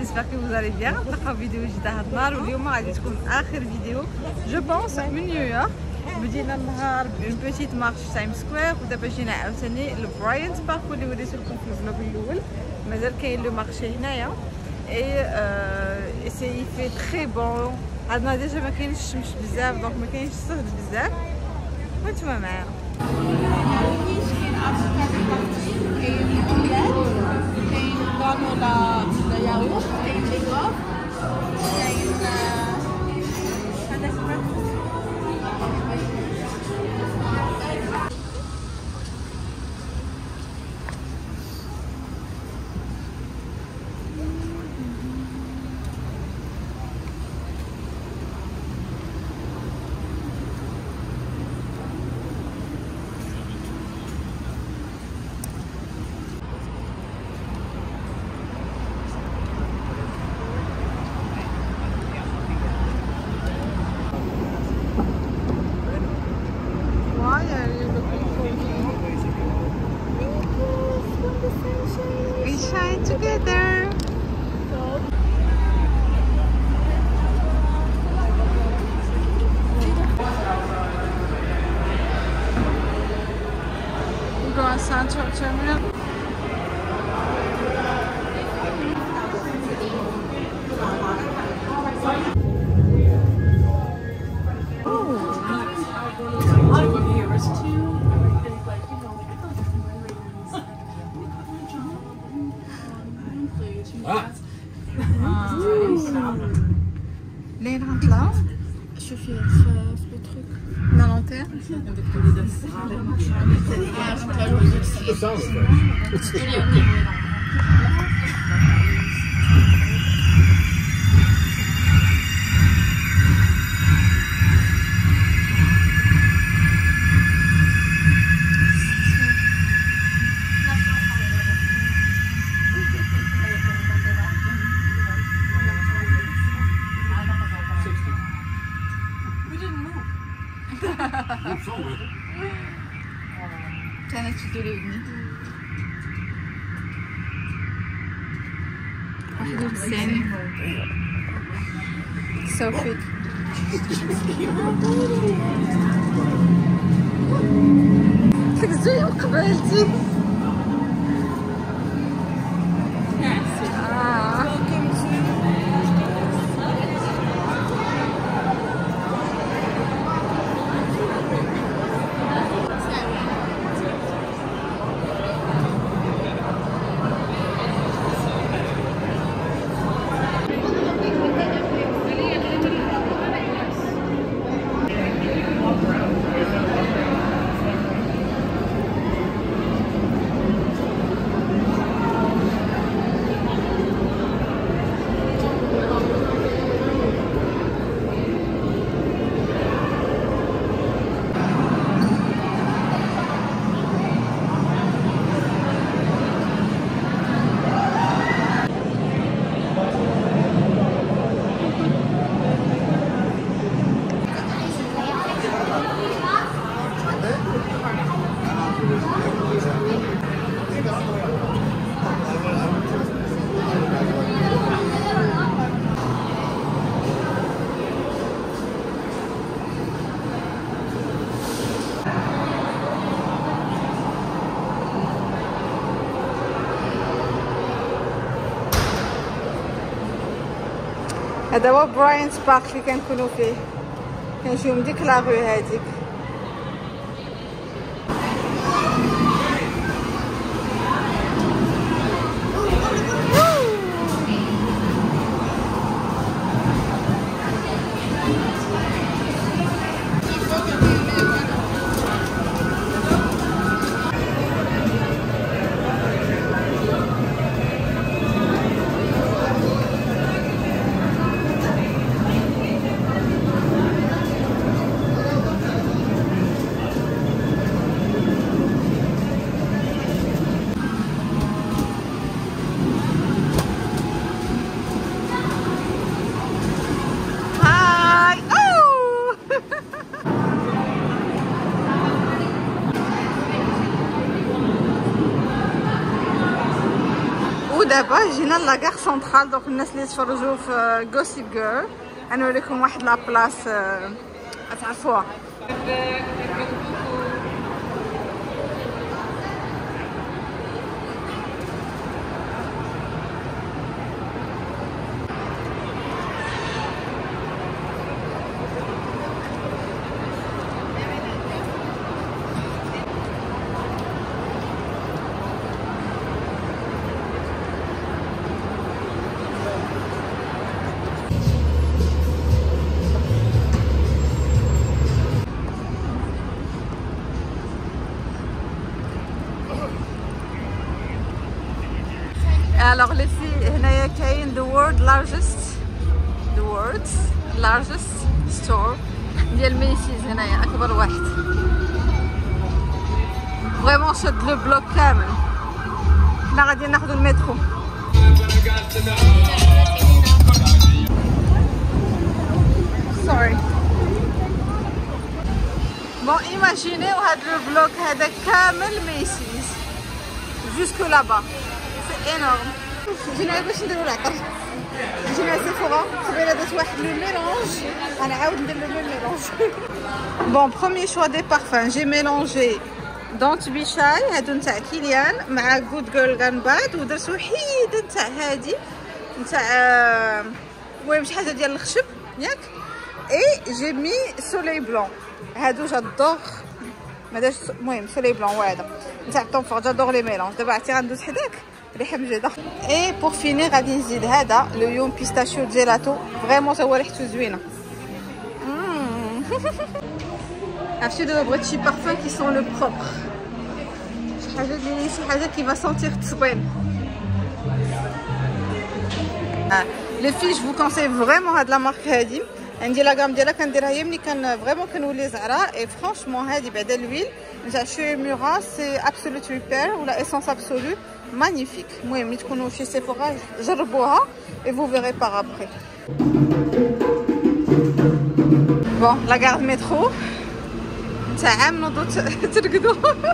جيسبر كو vous allez bien. نلقاو فيديو جديد هاد النهار، واليوم غادي تكون اخر فيديو جو بونس من نيويورك. بدينا النهار بون بوتيت مارش تايم سكوير، ودابا جينا عاوتاني لبراينت بارك اللي وريتو لكم في الفلوق الاول. مازال كاين لو مارشي هنايا اي سي في تري بون. هاد النهار ديجا ما كاينش الشمس بزاف، دونك ما كاينش الصهد بزاف، وانتما معايا. Together. We go on Central Terminal. لين غنطلعو شوفي في لو تروك لا لونتيرن كانت تدربني واحد الثاني صوفي تكزوي وقبالتي هذا هو براينت بارك اللي كنكونوا فيه، كنجيو من ديك لاغو هذيك. ودابا جينا لاكار سنترال. دونك الناس اللي تفرجوا في غوسيب جيرل غنوريكم واحد لابلاص تعرفوها. Alors les filles, هنايا كاين the world's largest store ديال ميسيز. هنايا اكبر واحد فريمون شد لو بلوك كامل. حنا غادي ناخذ المترو. سوري بون ايماجينيو هاد لو بلوك هذا كامل ميسيز جوسكو لابا. سي انورم. جينا باش نديرو العطر. جينا سيفورا قبيله درت واحد لو ميلونج. انا عاود ندير لو ميلونج. بون بروميي شوا دي بارفان جي ميلونجي دونت بي شاي هادو نتاع كيليان مع جود جيرل غانباد، ودرت وحيد نتاع هادي نتاع المهم شي حاجه ديال الخشب ياك. اي جي مي سولي بلون هادو جادور ما داش. المهم سولي بلون هذا نتاع طونفور جادور لي ميلونج. دابا عرفتي غندوز حداك ريحه مجيده. اي بور فيني غادي نزيد هذا لو يوم بيستاشيو جيلاتو فريمون تا هو ريحته زوينه. عرفتي دابا بغيت شي بارفان كي سون لو بروبر، شي حاجه كي فا سونتير تصوين. لي في جو كونساي فريمون هاد لا مارك هادي. عندي لا غام ديالها كنديرها هي ملي كان فريمون كنولي زعراء. اي فرانشمون هادي بعدا لويل نتاع شوي مورا سي ابسولوت ريبير ولا اسونس ابسولو مانيفيك. المهم ملي تكونوا في سيفورا جربوها اي فو فيري باغ ابري. بون لا غارد مترو تاع عام نوضو ترقدو.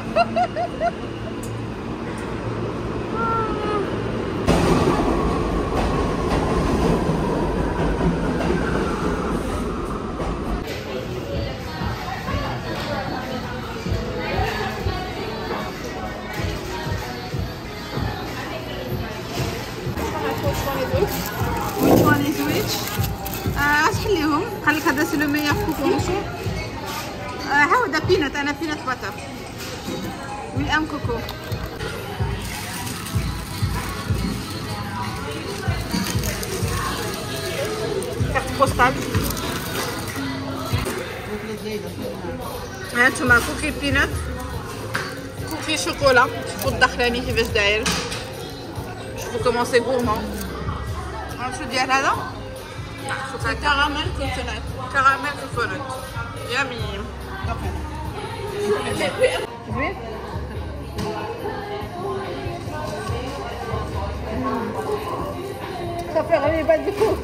تحليهم خليك هذا سي لو ميور كوكو ماشي. هاودا بينات. انا بينات باتر وي ام كوكو. كارت بوستال. هانتوما كوكي بينات كوكي شوكولا. شوفوا الداخلاني كيفاش داير. شوفوا كومون سي غورمون. شو ديال هذا كراميل كوكونات. كراميل كوكونات يامي زوين. صافي غادي يبان لكم.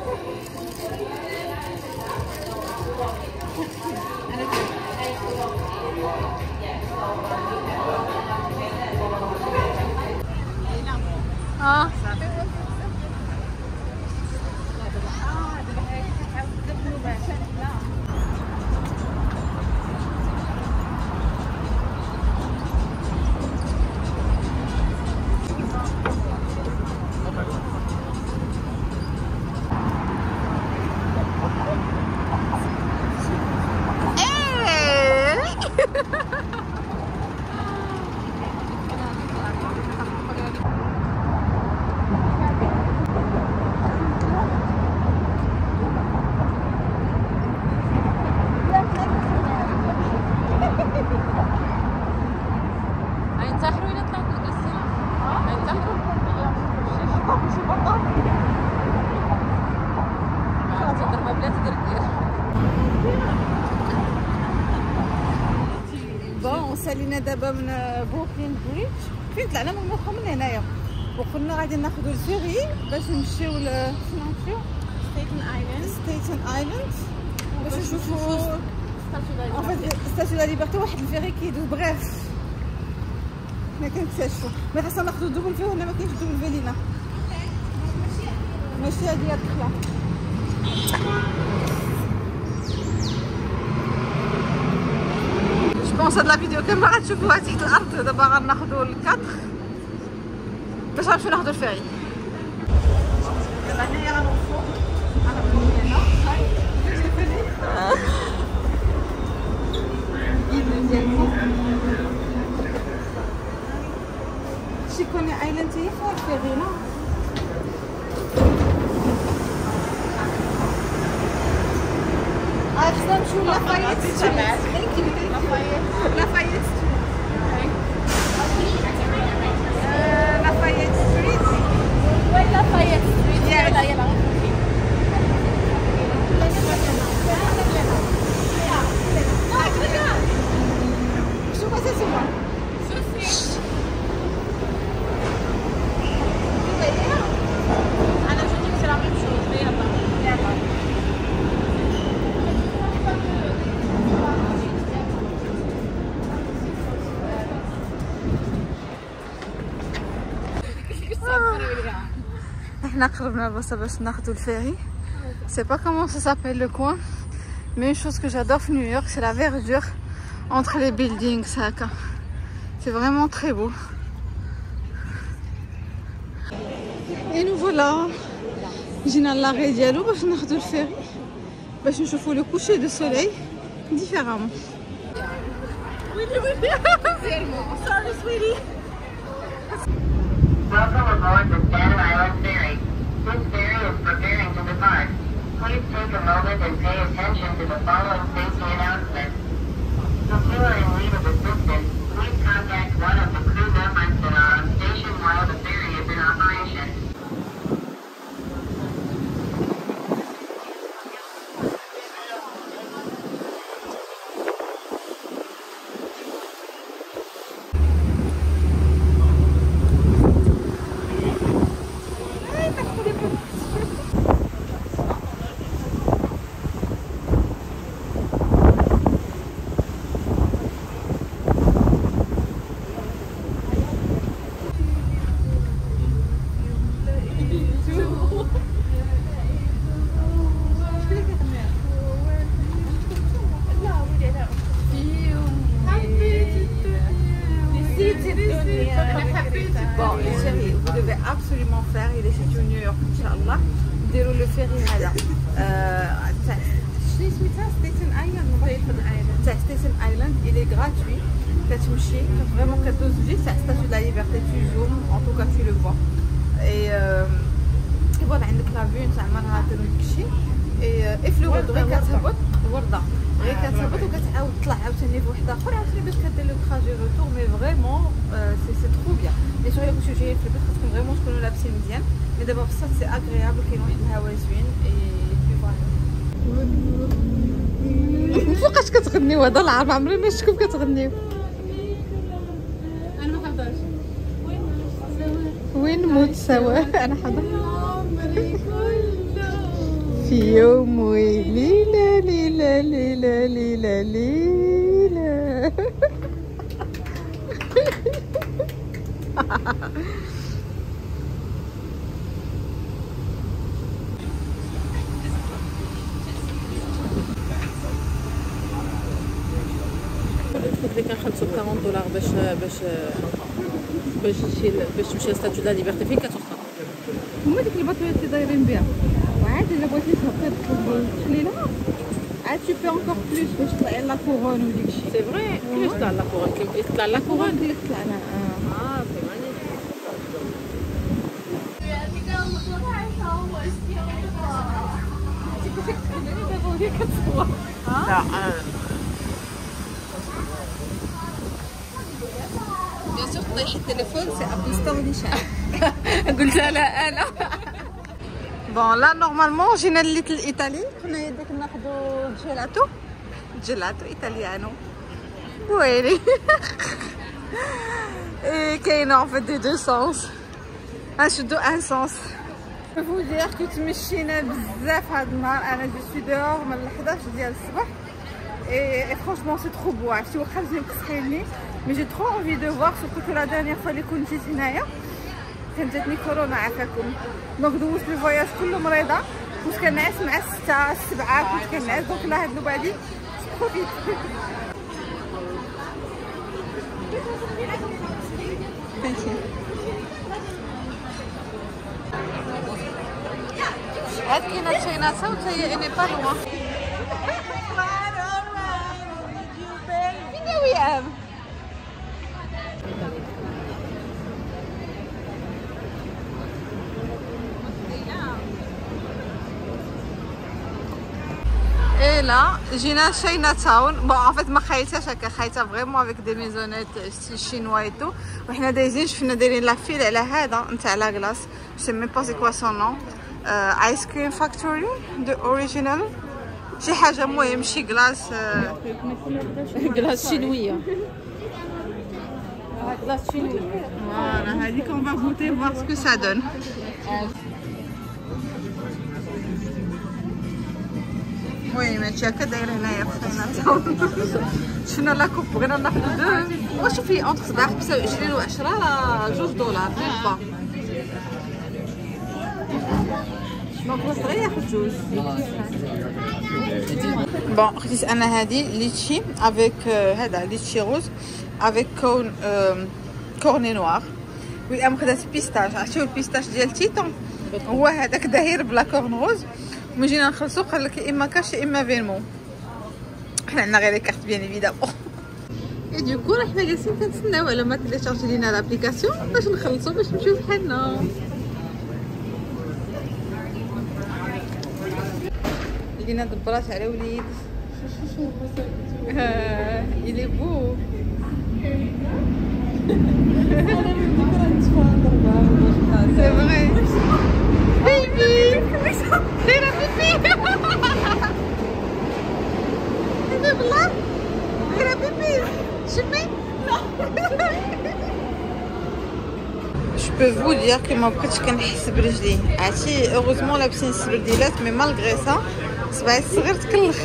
سالينا دابا من بروكلين بريدج. فين طلعنا من المخ من هنايا وقلنا غادي ناخذ الفيري باش نمشيو ستيتن ايلاند باش نشوفوا ستاتيو لا ليبرتي. واحد الفيري كيدوز بغيف حنا كنكتشفوا ملي خاصنا ناخذوا دوبل في هنا ما كاينش دوبل في لينا ماشي هادي الدخله بونس هاد لا فيديو كامل غتشوفوها تحت الارض دابا غناخذوا الكادر باش غنمشيو ناخذوا الفيري هنايا غنوقفوا شيكوني ايلاند هي فيها الفيري لا خصنا نمشيو لافايت لافايت لافايت ستريت وين لافايت ستريت يلا يلا شو بس اسمه انا جو ديك سي لا ميم شوز يلا يلا احنا قربنا البلاصه باش ناخذوا الفيري. C'est pas comment ça s'appelle le coin, mais une chose que j'adore à New York, c'est la verdure entre les buildings, ça. C'est vraiment très beau. Et nous voilà. جينا l'arrêt ديالو باش ناخذوا الفيري باش نشوفوا le coucher de soleil différemment. Sorry sweetie. Welcome aboard the Staten Island Ferry. This ferry is preparing to depart. Please take a moment and pay attention to the following safety announcements. If you are in need of assistance, please contact one of the crew members that are on station while the ferry is in operation. Bon, les chéris, vous devez absolument faire, il est situé New York, Inch'Allah. ديروا le ferry هذا. شنو سميتها؟ ستيتن ايلاند. ستيتن ايلاند, il est gratuit. كتمشي فريمون كدوز جي تاع ستاتيو لا ليبرتي توجور, en tout cas tu le vois. Et voilà عندك لا فيو تاع منهاتن وداكشي. Et في الورد غير كتهبط ورده. غير كتهبط وكتعاود تطلع عاوتاني بواحد اخر عاوتاني باش كدير لو تراجي روتور. مي فريمون سي ترو بيان. بيان سور كنتو جايين في البيت خاصكم فريمون تكونوا لابسين مزيان, مي دابا بصح سي اغريابل, كاين واحد الهوا زوين. اي فوقاش كتغنيو هذا العام عمري ما شفتكم كتغنيو. انا ما حضرش وين نموت سوا. انا حضر في يوم وليلة ليلة ليلة ليلة ليلة. كنخلصوا $40 باش تمشي لستاتيو لا ليبرتي. فين كتوصل؟ هما ديك الباطويات اللي دايرين بها, وعاد الا بغيتي تهبطي تخليلها عاد tu peux encore plus باش تطلعي لا كورون وداكشي. سي فري. كيفاش طلع لا كورون؟ يطلع لا كورون اللي طلع لها. سي بيان سور طيح التليفون سي ابيستون نيشان. قلتها لها انا. بون لا نورمالمون جينا لليتل ايطالي, كنا يديك ناخذوا جيلاتو ايطاليانو ويلي. اي كاينه ان فيت دي دو سونس, غنشدو ان سونس. فو دير كو تمشينا بزاف هاد النهار. انا جو سوي دور من 11 ديال الصباح. اي فرونشمون سي ترو بو. عرفتي واخا الجيم كسحيني مي جي ترو انفي دو فوار سورتو لا دانيير فوا اللي كنت جيت هنايا كانت جاتني كورونا عافاكم دونك دوزت لو فواياج كله مريضه كنت كنعس مع 6 7 كنت كنعس دونك لا هاد بعدي بروفيت هاد كاينه تشاينا تاون حتى هي اني با لوان فين ويام اي لا جينا شاينا تاون بون ان فيت ما خايتاش هكا خايته فريمون افيك دي ميزونيت ستيل شينوا اي تو وحنا دايزين شفنا دايرين لا فيل على هذا نتاع لا كلاص جو مي با سي كوا سون نون ايس كريم فاكتوري دو اوريجينال شي حاجه مهم شي كلاص كلاس شينويه كلاس شينويه فوالا هذيك اون فا غوتي فوار سكو سا دون المهم هادشي هكا داير هنايا في تاون شفنا لا كوب بغينا ناخدو دو وشوفي اونتر 29 و 10 راه $2 ميم با دونك واش غير ياخد جوج بون خديت انا هادي ليتشي افيك هذا ليتشي روز افيك كورني نوار ويام خدات بيستاش عرفتو البيستاش ديال تيتون هو هذاك داير بلا كورن روز ملي جينا نخلصو قال لك يا اما كاش يا اما فيرمون حنا عندنا غير كارت بيان ايفيدامون اي دوكو راه حنا جالسين كنتسناو على ما تيليشارجي لينا لابليكاسيون باش نخلصو باش نمشيو بحالنا لينا دبرات على وليد il est beau c'est vrai baby دايره بيبي بالله دايره بيبي شمي جو بو فو دير كو ما بقيتش كنحس برجلي عرفتي اوغوزمون لابسين السبرديلات مي مالغري سا صباعي الصغير تكلخ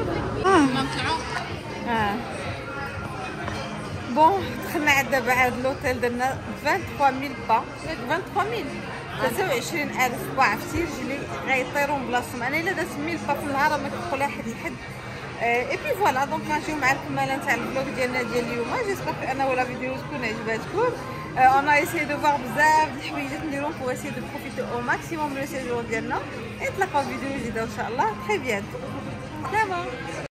بون دخلنا عاد دابا عاد لوطيل درنا 23000 با 23000 23000 با عرفتي رجلي غيطيروا من بلاصتهم انا الا درت 1000 با في النهار ما كنقول لها حد الحد اي بي فوالا دونك غنجيو مع الكماله نتاع الفلوق ديالنا ديال اليوم جيسبر ان ولا فيديو تكون عجباتكم اون ايسي دو فوار بزاف د الحوايجات نديروهم بوغ اسيي دو بروفيتي او ماكسيموم لو سيجور ديالنا نتلاقاو في فيديو جديده ان شاء الله تري بيان سلامه